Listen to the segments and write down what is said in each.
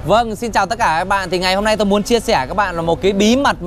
Vâng, xin chào tất cả các bạn. Thì ngày hôm nay tôi muốn chia sẻ các bạn là một cái bí mật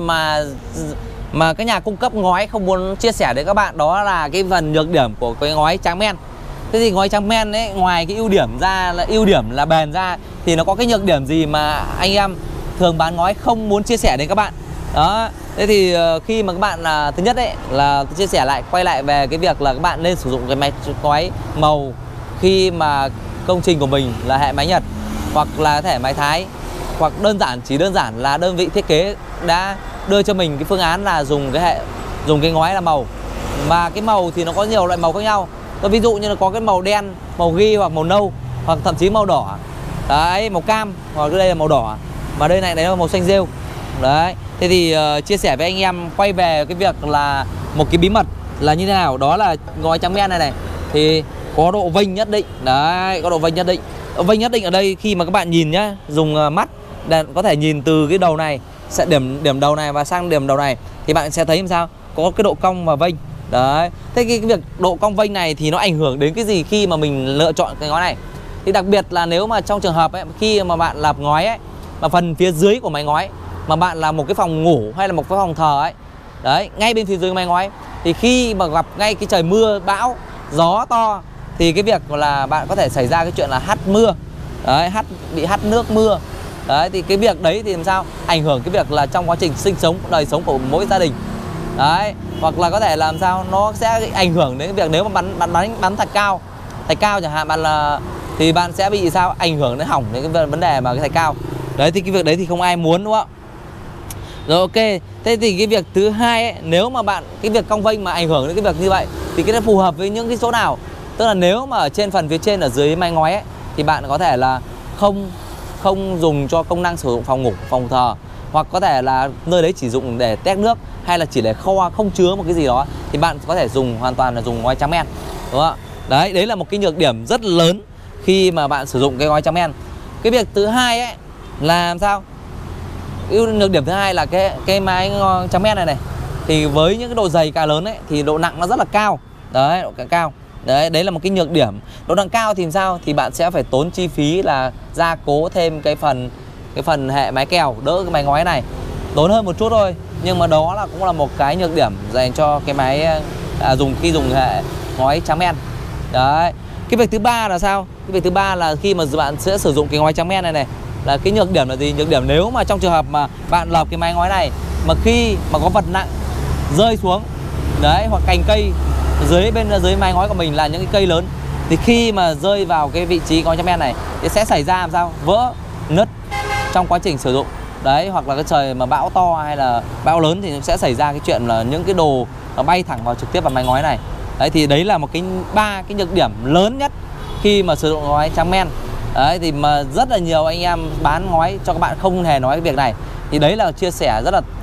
mà các nhà cung cấp ngói không muốn chia sẻ đến các bạn. Đó là cái phần nhược điểm của cái ngói trắng men. Thế thì ngói trắng men ấy, ngoài cái ưu điểm là bền ra, thì nó có cái nhược điểm gì mà anh em thường bán ngói không muốn chia sẻ đến các bạn. Đó. Thế thì khi mà các bạn thứ nhất đấy là chia sẻ quay lại về cái việc là các bạn nên sử dụng cái máy ngói màu khi mà công trình của mình là hệ máy Nhật hoặc là thể máy Thái, hoặc chỉ đơn giản là đơn vị thiết kế đã đưa cho mình cái phương án là dùng cái ngói là màu. Và cái màu thì nó có nhiều loại màu khác nhau. Tôi ví dụ như là có cái màu đen, màu ghi hoặc màu nâu, hoặc thậm chí màu đỏ. Đấy, màu cam, hoặc đây là màu đỏ. Mà đây này là màu xanh rêu. Đấy. Thế thì chia sẻ với anh em quay về cái việc là một cái bí mật là như thế nào. Đó là ngói trắng men này thì có độ vênh nhất định. Đấy, có độ vênh nhất định. Độ vênh nhất định ở đây khi mà các bạn nhìn nhá, dùng mắt để có thể nhìn từ cái đầu này, sẽ điểm đầu này và sang điểm đầu này, thì bạn sẽ thấy làm sao có cái độ cong và vênh. Đấy. Thế cái việc độ cong vênh này thì nó ảnh hưởng đến cái gì khi mà mình lựa chọn cái ngói này? Thì đặc biệt là nếu mà trong trường hợp ấy, khi mà bạn lợp ngói ấy, mà phần phía dưới của máy ngói mà bạn là một cái phòng ngủ hay là một cái phòng thờ ấy, đấy, ngay bên phía dưới máy ngói, thì khi mà gặp ngay cái trời mưa bão, gió to, thì cái việc là bạn có thể xảy ra cái chuyện là hắt mưa. Đấy, bị hắt nước mưa. Đấy, thì cái việc đấy thì làm sao ảnh hưởng cái việc là trong quá trình sinh sống, đời sống của mỗi gia đình. Đấy, hoặc là có thể làm sao nó sẽ ảnh hưởng đến cái việc nếu mà bắn thạch cao chẳng hạn, thì bạn sẽ bị sao ảnh hưởng đến hỏng đến cái vấn đề mà cái thạch cao. Đấy, thì cái việc đấy thì không ai muốn, đúng không ạ? Rồi, ok. Thế thì cái việc thứ hai ấy, nếu mà cái việc cong vênh mà ảnh hưởng đến cái việc như vậy thì cái nó phù hợp với những cái chỗ nào? Tức là nếu mà ở trên phần phía trên ở dưới máy ngói ấy, thì bạn có thể là không dùng cho công năng sử dụng phòng ngủ, phòng thờ, hoặc có thể là nơi đấy chỉ dùng để tét nước, hay là chỉ để kho không chứa một cái gì đó, thì bạn có thể hoàn toàn là dùng ngói trắng men, đúng không ạ? Đấy là một cái nhược điểm rất lớn khi mà bạn sử dụng cái ngói trắng men. Cái việc thứ hai ấy là làm sao? Nhược điểm thứ hai là cái máy trắng men này thì với những cái độ dày càng lớn ấy thì độ nặng nó rất là cao. Đấy, độ càng cao. Đấy là một cái nhược điểm. Độ nặng cao thì làm sao? Thì bạn sẽ phải tốn chi phí là gia cố thêm cái phần hệ máy kèo đỡ cái máy ngói này. Tốn hơn một chút thôi, nhưng mà đó cũng là một cái nhược điểm dành cho cái máy khi dùng hệ ngói trắng men. Đấy. Cái việc thứ ba là sao? Cái việc thứ ba là khi mà bạn sẽ sử dụng cái ngói trắng men này là cái nhược điểm là gì? Nhược điểm nếu mà trong trường hợp mà bạn lợp cái máy ngói này mà khi mà có vật nặng rơi xuống, đấy, hoặc cành cây dưới mái ngói của mình là những cái cây lớn, thì khi mà rơi vào cái vị trí ngói trắng men này thì sẽ xảy ra làm sao? Vỡ, nứt trong quá trình sử dụng. Đấy, hoặc là cái trời mà bão to hay là bão lớn thì sẽ xảy ra cái chuyện là những cái đồ nó bay thẳng trực tiếp vào mái ngói này. Đấy, thì đấy là ba cái nhược điểm lớn nhất khi mà sử dụng ngói trắng men. Đấy, thì mà rất là nhiều anh em bán ngói cho các bạn không hề nói cái việc này. Thì đấy là chia sẻ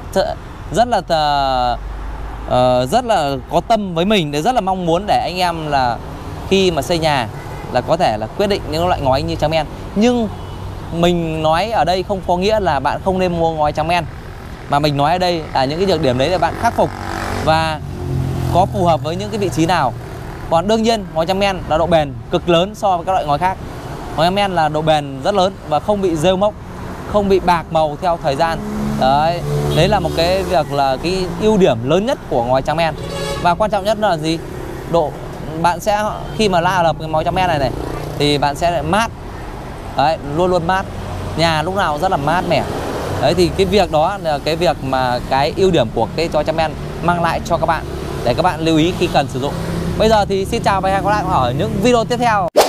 rất là có tâm với mình, để rất là mong muốn để anh em là khi mà xây nhà là có thể là quyết định những loại ngói như trắng men. Nhưng mình nói ở đây không có nghĩa là bạn không nên mua ngói trắng men, mà mình nói ở đây là những cái nhược điểm đấy là bạn khắc phục và có phù hợp với những cái vị trí nào. Còn đương nhiên ngói trắng men là độ bền cực lớn so với các loại ngói khác. Ngói trắng men là độ bền rất lớn và không bị rêu mốc, không bị bạc màu theo thời gian. Đấy là một cái việc là cái ưu điểm lớn nhất của ngói trắng men. Và quan trọng nhất là gì? Bạn sẽ khi mà lợp cái ngói trắng men này thì bạn sẽ mát. Đấy, luôn mát. Nhà lúc nào rất là mát mẻ. Đấy, thì cái việc đó là cái việc mà cái ưu điểm của cái ngói trắng men mang lại cho các bạn, để các bạn lưu ý khi cần sử dụng. Bây giờ thì xin chào và hẹn gặp lại ở những video tiếp theo.